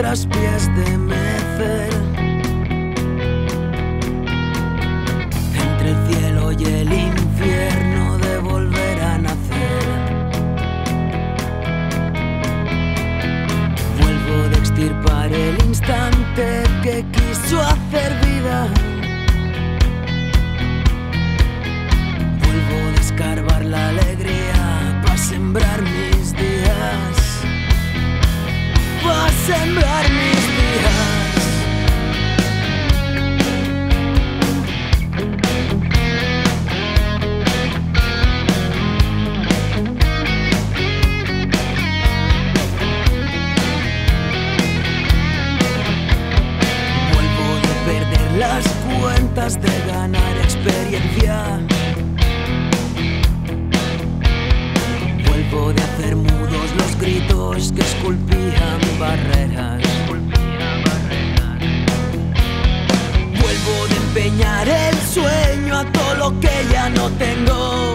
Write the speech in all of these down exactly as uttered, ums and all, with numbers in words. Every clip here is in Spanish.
traspiés de mecer entre el cielo y el infierno de volver a nacer. Vuelvo de extirpar el instante que quiso hacer vida. Vuelvo de escarbar la alegría para sembrar mis días, para sembrar mis días. Vuelvo de perder las cuentas, de ganar experiencia. Vuelvo de hacer mudos los gritos que esculpían barreras. Vuelvo de empeñar el sueño a todo lo que ya no tengo.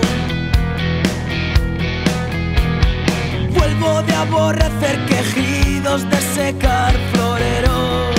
Vuelvo de aborrecer quejidos, de secar floreros.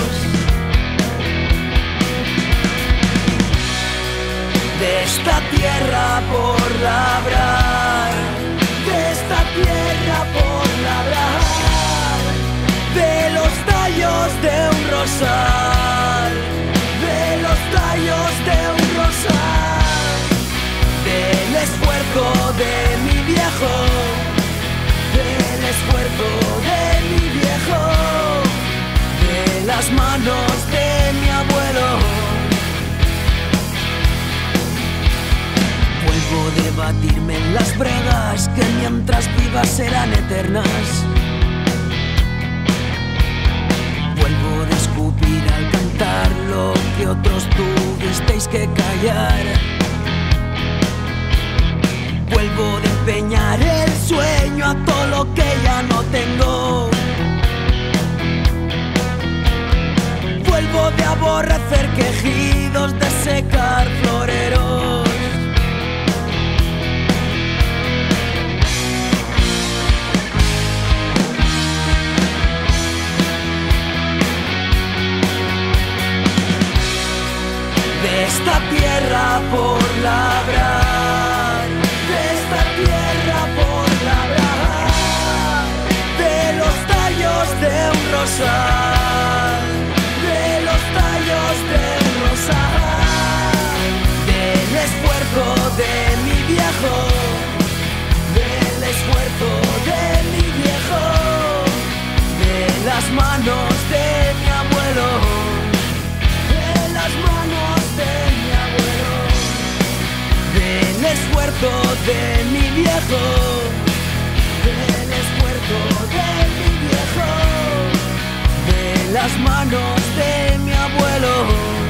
De esta tierra por labrar, de esta tierra por labrar, de los tallos de un rosal, de los tallos de un rosal, del esfuerzo de mi viejo, del esfuerzo de mi viejo, de las manos de mi abuelo. Vuelvo de batirme en las bregas que mientras vivas serán eternas. Vuelvo de escupir al cantar lo que otros tuvisteis que callar. Vuelvo de empeñar el sueño a todo lo que ya no tengo. Vuelvo de aborrecer quejidos, de secar floreros. De esta tierra por labrar, de esta tierra por labrar, de los tallos de un rosal, de los tallos de un rosal, del esfuerzo de mi viejo, del esfuerzo de mi viejo, de las manos de mi abuelo, de las manos de mi abuelo, del esfuerzo de mi viejo, del esfuerzo de mi viejo, de las manos de mi abuelo.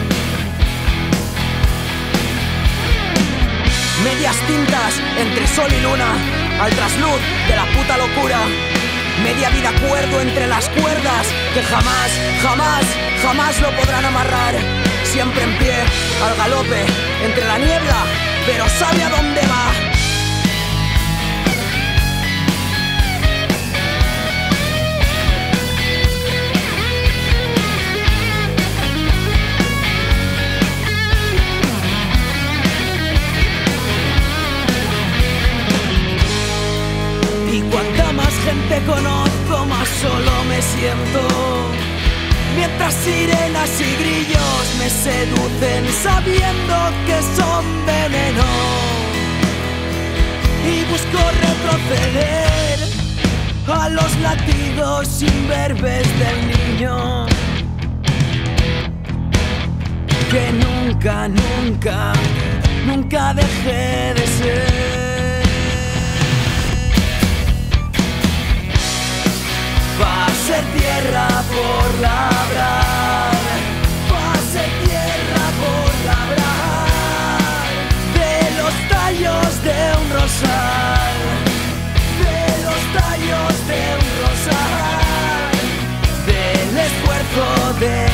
Medias tintas entre sol y luna, al trasluz de la puta locura. Media vida cuerdo entre las cuerdas que jamás, jamás, jamás lo podrán amarrar. Siempre en pie, al galope, entre la niebla, pero sabe a dónde va. Y cuanta más gente conozco, más solo me siento. Mientras sirenas y grillos me seducen sabiendo que son veneno. Y busco retroceder a los latidos imberbes del niño que nunca, nunca, nunca dejé de ser. Va a ser tierra por labrar, va a ser tierra por labrar, de los tallos de un rosal, de los tallos de un rosal, del esfuerzo de